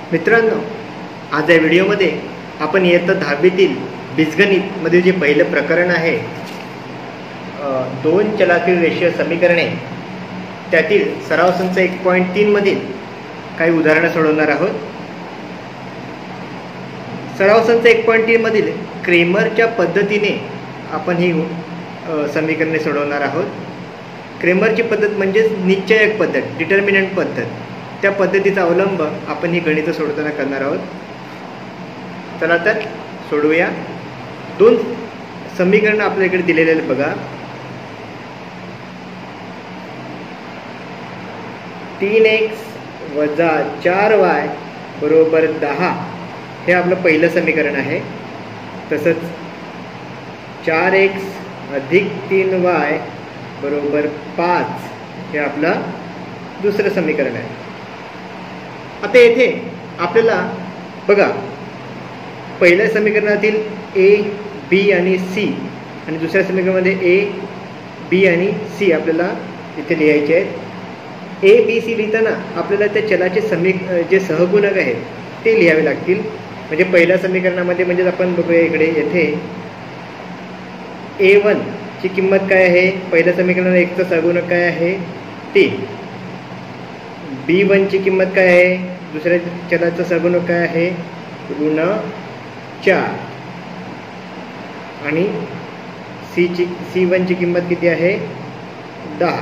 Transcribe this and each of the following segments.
मित्रांनो, आज या व्हिडिओमध्ये आपण इयत्ता 10वीतील बीजगणितमध्ये जे पहिलं प्रकरण आहे, दोन चलातील रेषीय समीकरणे, त्यातील सराव संच 1.3 मधील काही उदाहरणं सोडवणार आहोत. सराव संच 1.3 मधील क्रेमरच्या पद्धतीने आपण ही समीकरणे सोडवणार आहोत. क्रेमरची पद्धत म्हणजेच निश्चयक पद्धत, डिटर्मिनंट पद्धत. त्या पद्धतीचा अवलंब आपण ही गणितं सोडवताना करणार आहोत. चला तर सोडवूया. दोन समीकरण आपल्या इकडे दिलेले आहेत बघा. 3x - 4y = 10 हे आपलं पहिलं समीकरण आहे. तसंच 4x + 3y = 5 हे आपलं दुसरं समीकरण आहे. आता येथे आपल्याला बघा, पहिल्या समीकरणातील a, b आणि c आणि दुसऱ्या समीकरणामध्ये a, b आणि c आपल्याला इथे लिहायचे आहेत. a, b, c लिहिताना आपल्याला त्या चलाचे जे सहगुणक आहेत ते लिहावे लागतील. म्हणजे पहिल्या समीकरणामध्ये म्हणजे आपण बघूया इकडे, येथे a1 ची किंमत काय आहे, पहिल्या समीकरणाला x चा सहगुणक काय आहे 3. b1 ची किंमत काय आहे, दुसऱ्या चलाचा सहगुणक काय आहे -4. आणि c1 ची किंमत किती आहे 10.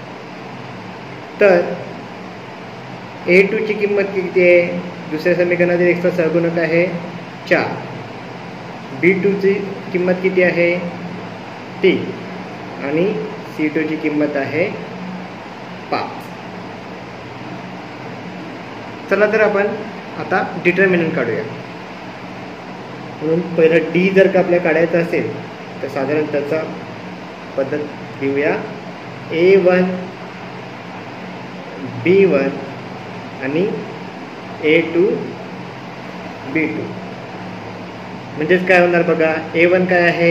तर a2 ची किंमत किती आहे, दुसऱ्या समीकरणातील x चा सहगुणक आहे 4. b2 ची किंमत किती आहे 3 आणि c2 ची किंमत आहे 5. चला तर आपण आता डिटर्मिनंट काढूया. म्हणून पहिलं डी जर का आपल्याला काढायचं असेल तर साधारण त्याचा पद्धत घेऊया. a1 b1 आणि a2 b2. म्हणजेच काय होणार बघा, a1 काय आहे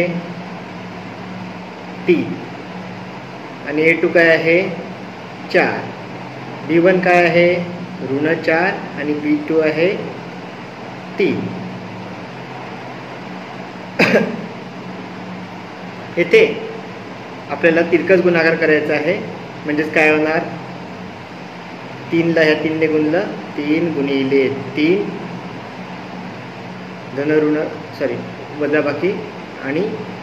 3 आणि a2 काय आहे 4. b1 काय आहे -4 आणि b2 आहे 3. येथे आपल्याला तिरकस गुणाकार करायचा आहे. म्हणजेच काय होणार, 3 ला ह्या 3 ने गुणलं, 3 गुणिले 3 वजाबाकी आणि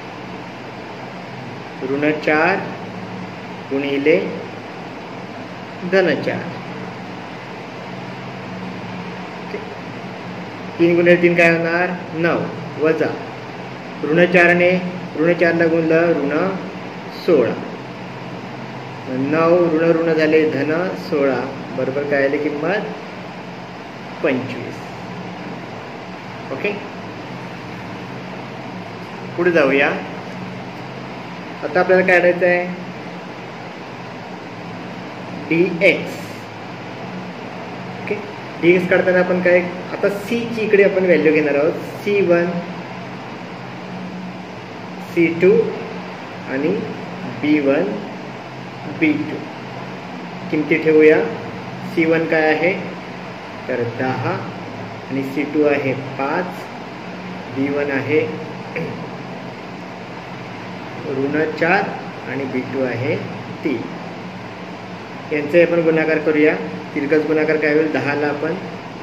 -4 गुणिले -4. 3 गुणिले 3 काय होणार 9 वजा -4 ने -4 ला गुणलं -16. 9 ऋण झाले -16 बरोबर काय आले किंमत 25. ओके, पुढे जाऊया. आता आपल्याला काय काढायचं आहे dx. ओके, dx काढताना आपण काय, आता c ची इकडे आपण व्हॅल्यू घेणार आहोत. c1 c2 आणि b1 b2 किमती ठेवूया. c1 काय आहे तर 10 आणि c2 आहे 5. b1 आहे -4 आणि b2 आहे 3. यांचे आपण गुणाकार करूया. तिरकस गुणाकार काय होईल, 10 ला आपण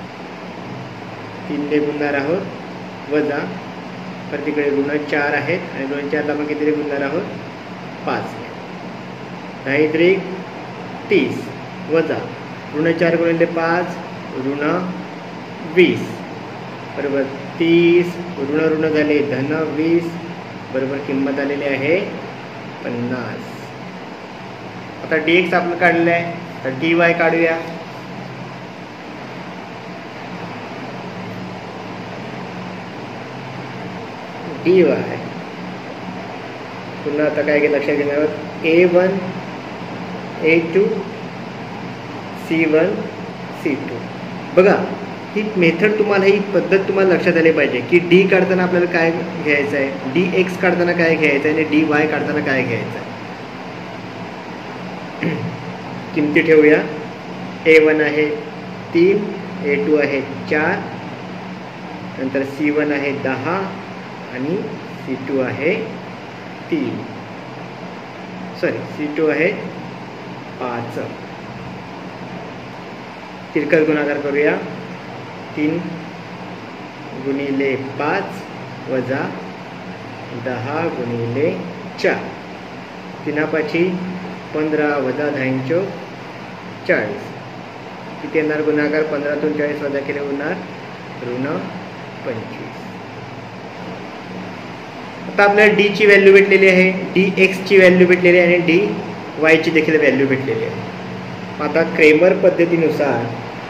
3 ने गुणणार आहोत वजा, तर तिकडे -4 आहेत आणि -4 ला आपण किती गुणणार आहोत 5 ने. 10 × 30 वजा -4 गुणिले 5 -20 बरोबर 30. ऋण झाले -20 बरोबर किंमत आलेली आहे 50. आता dx आपण काढलेलं आहे, तर dy काढूया. dy पुन्हा आता काय लक्षात घेणार, a1 a2 c1 c2. बघा, ही मेथड तुम्हाला, ही पद्धत तुम्हाला लक्षात आली पाहिजे की डी काढताना आपल्याला काय घ्यायचं आहे, dx काढताना काय घ्यायचं आहे आणि dy काढताना काय घ्यायचं आहे. किमती ठेवूया. a1 आहे 3 A2 आहे 4, नंतर C1 आहे 10 आणि C2 आहे 3, सॉरी C2 आहे 5. तिरकस गुणाकार करूया. 3 गुणिले 5 वजा 10 गुणिले 4, 3 पाची 15 वजा 10 40. किती येणार गुणाकार? 15तून 40 वजा केले होणार ऋण 25. आता आपल्याला डी ची व्हॅल्यू भेटलेली आहे, डी एक्स ची व्हॅल्यू भेटलेली आहे आणि डी वाय ची देखील व्हॅल्यू भेटलेली आहे. आता क्रेमर पद्धतीनुसार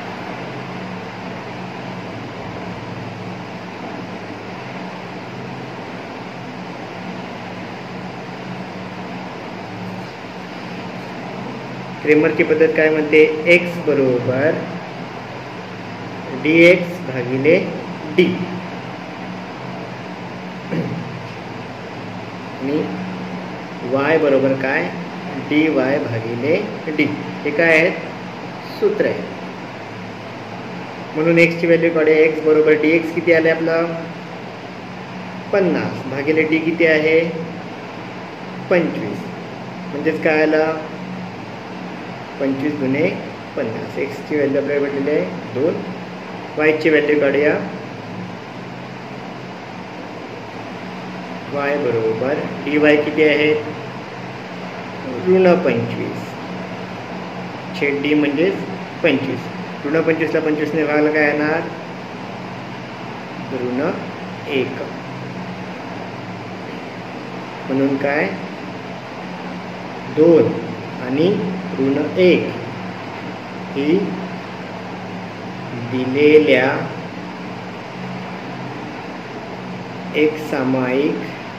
क्रेमरची पद्धत काय म्हणते? एक्स बरोबर डी एक्स भागिले डी आणि वाय बरोबर काय? डी वाय भागिले डी. हे काय आहेत? सूत्र आहे. म्हणून एक्सची व्हॅल्यू काढूया. एक्स बरोबर डी एक्स किती आले आपलं? 50 भागिले डी किती आहे? 25. म्हणजेच काय आलं? 25 गुणे 50. एक्सची व्हॅल्यू आपल्याला भेटलेली आहे 2. वायची व्हॅल्यू काढूया. वाय बरोबर डी वाय किती आहे? ऋण 25 छेद डी म्हणजेच 25. ऋण 25ला 25ने भागलं काय येणार? ऋण 1. म्हणून काय? 2 आणि ऋण 1 ही दिलेल्या एक सामायिक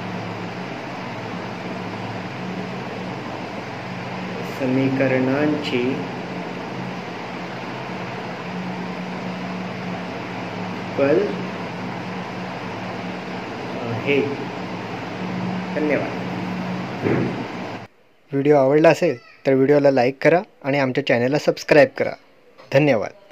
समीकरणांची कल आहे. धन्यवाद. व्हिडिओ आवडला असेल तर व्हिडिओला लाईक करा आणि आमच्या चॅनलला सबस्क्राईब करा. धन्यवाद.